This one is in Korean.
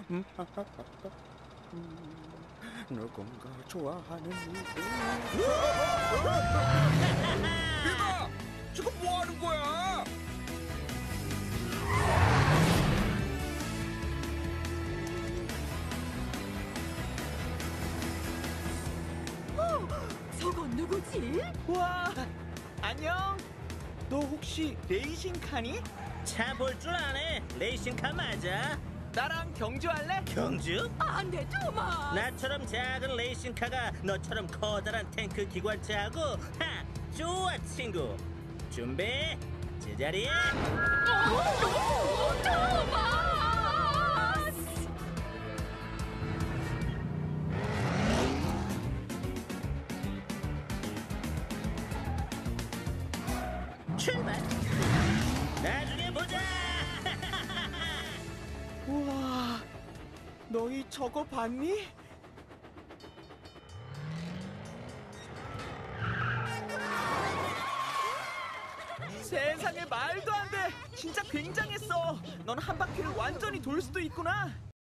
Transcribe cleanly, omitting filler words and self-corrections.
누군가 좋아하는 이들. 비바! 지금 뭐 하는 거야? 저건 누구지? 와, 안녕. 너 혹시 레이싱카니? 차 볼 줄 아네. 레이싱카 맞아. 나랑 경주할래? 경주? 안 돼, 토마. 나처럼 작은 레이싱카가 너처럼 커다란 탱크 기관차하고 좋아 친구. 준비 제자리에. 토마스! 출발. 나중에 보자. 우와, 너희 저거 봤니? 세상에, 말도 안 돼. 진짜 굉장했어. 넌 한 바퀴를 완전히 돌 수도 있구나.